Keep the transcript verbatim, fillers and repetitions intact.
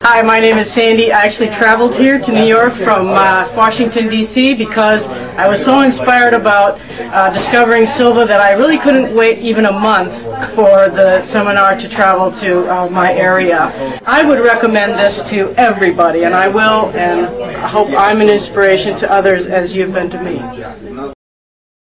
Hi, my name is Sandy. I actually traveled here to New York from uh, Washington, D C because I was so inspired about uh, discovering Silva that I really couldn't wait even a month for the seminar to travel to uh, my area. I would recommend this to everybody, and I will, and I hope I'm an inspiration to others as you've been to me.